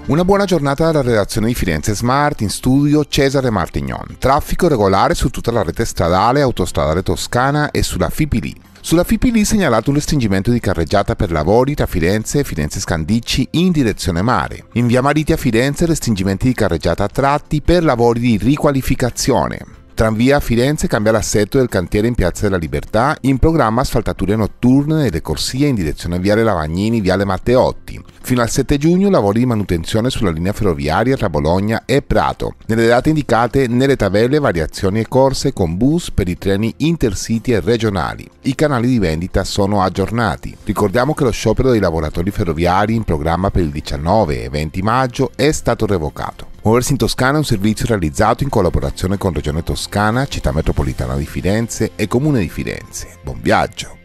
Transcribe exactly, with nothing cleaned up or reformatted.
Una buona giornata dalla redazione di Firenze Smart, in studio Cesare Martignon. Traffico regolare su tutta la rete stradale, autostradale toscana e sulla F I P I L. Sulla F I P I L segnalato un restringimento di carreggiata per lavori tra Firenze e Firenze Scandicci in direzione mare. In via Mariti a Firenze restringimenti di carreggiata a tratti per lavori di riqualificazione. Tranvia a Firenze cambia l'assetto del cantiere in Piazza della Libertà, in programma asfaltature notturne nelle corsie in direzione Viale Lavagnini, Viale Matteotti. Fino al sette giugno lavori di manutenzione sulla linea ferroviaria tra Bologna e Prato. Nelle date indicate nelle tabelle variazioni e corse con bus per i treni intercity e regionali. I canali di vendita sono aggiornati. Ricordiamo che lo sciopero dei lavoratori ferroviari in programma per il diciannove e venti maggio è stato revocato. Muoversi in Toscana è un servizio realizzato in collaborazione con Regione Toscana, Città Metropolitana di Firenze e Comune di Firenze. Buon viaggio!